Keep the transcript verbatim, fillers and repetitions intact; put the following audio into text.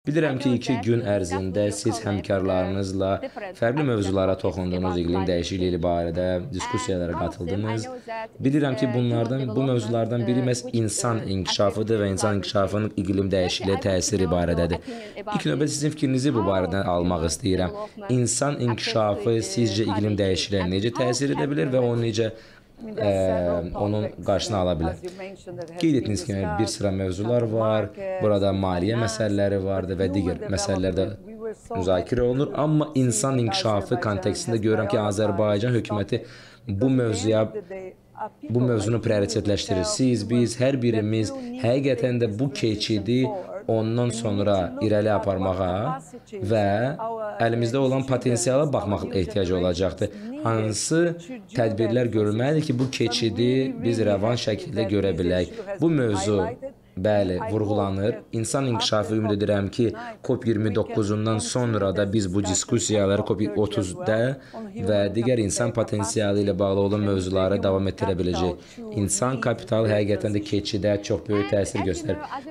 Bilirəm ki, iki gün ərzində siz həmkarlarınızla fərqli mövzulara toxundunuz, iqlim dəyişikliyi barədə diskussiyalara qatıldınız. Bilirəm ki, bunlardan, bu mövzulardan biri məhz insan inkişafıdır və insan inkişafının iqlim dəyişikliyə təsiri barədədir. İlk növbədə sizin fikrinizi bu barədən almaq istəyirəm. İnsan inkişafı sizcə iqlim dəyişikliyə necə təsir edə bilər və onu necə Ə, onun qarşısını ala bilər. Qeyd etdiyiniz kimi bir sıra mövzular var, burada maliyyə məsələləri vardır və digər məsələlər də müzakirə olunur. Amma insan inkişafı kontekstində görürəm ki, Azərbaycan hökuməti bu mövzuya bu mövzunu prioritetləşdirir. Siz, biz, hər birimiz həqiqətən də bu keçidi ondan sonra irəli aparmağa və əlimizdə olan potensiala baxmaq ehtiyacı olacaqdır. Hansı tədbirlər görülməlidir ki, bu keçidi biz rəvan şəkildə görə bilək. Bu mövzu bəli, vurğulanır. İnsan inkişafı ümid edirəm ki, COP iyirmi doqquzundan sonra da biz bu diskussiyaları COP otuzda və digər insan potensialı ilə bağlı olan mövzuları davam etdirə biləcəyik. İnsan kapitalı həqiqətən də keçidə çox böyük təsir göstərir.